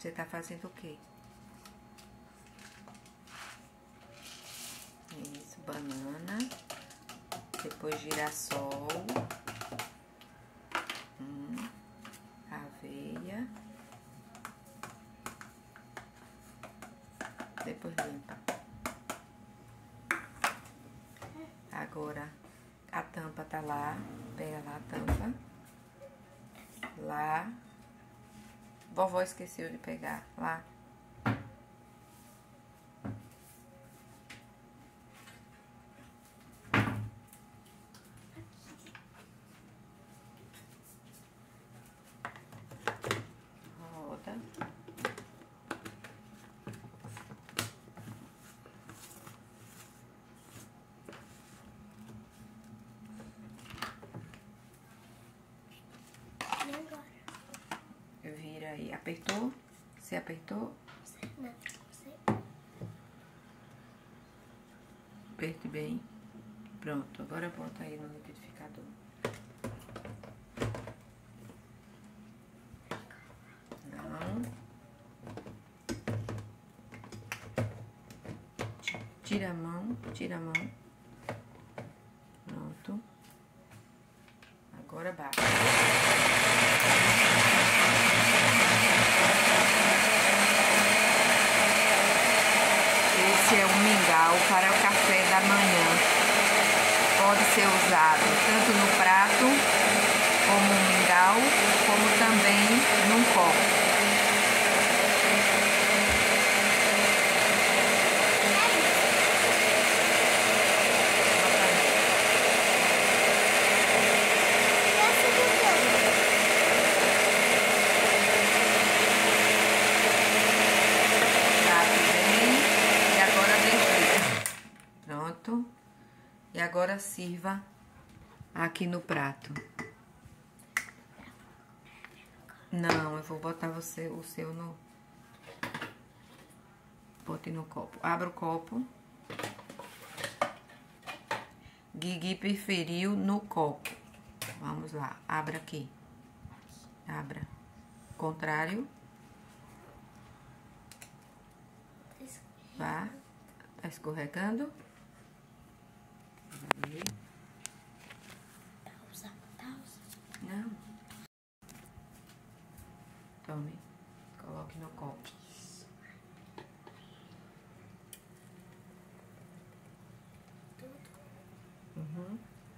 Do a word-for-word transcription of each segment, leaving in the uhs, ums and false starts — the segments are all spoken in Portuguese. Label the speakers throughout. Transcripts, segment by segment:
Speaker 1: Você tá fazendo o quê? Isso, banana. Depois girassol. Hum, aveia. Depois limpa. Agora a tampa tá lá. Pega lá a tampa. Lá. Vovó esqueceu de pegar. Lá. Roda. Vira aí. Apertou? Você apertou?
Speaker 2: Não, sei.
Speaker 1: Aperte bem. Pronto. Agora bota aí no liquidificador. Não. Tira a mão. Tira a mão. Pronto. Agora bate. Esse é o mingau para o café da manhã. Pode ser usado tanto no prato, como um mingau, como também num copo. Pronto. E agora sirva aqui no prato. Não, eu vou botar você, o seu no... Bote no copo. Abra o copo. Guigui preferiu no copo. Vamos lá. Abra aqui. Abra. Contrário. Vá. Tá escorregando. Aí.
Speaker 2: Pausa, pausa.
Speaker 1: Não. Tome. Coloque no copo. Uhum.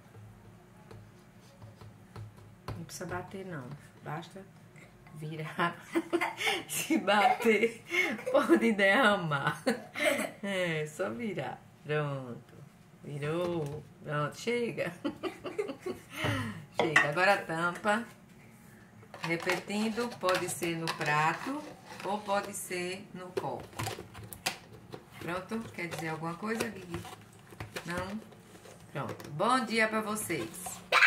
Speaker 1: Não precisa bater, não. Basta virar. Se bater, pode derramar. É, só virar. Pronto. Virou. Pronto, chega. Chega. Agora a tampa. Repetindo, pode ser no prato ou pode ser no copo. Pronto? Quer dizer alguma coisa, Guigui? Não? Pronto. Bom dia pra vocês.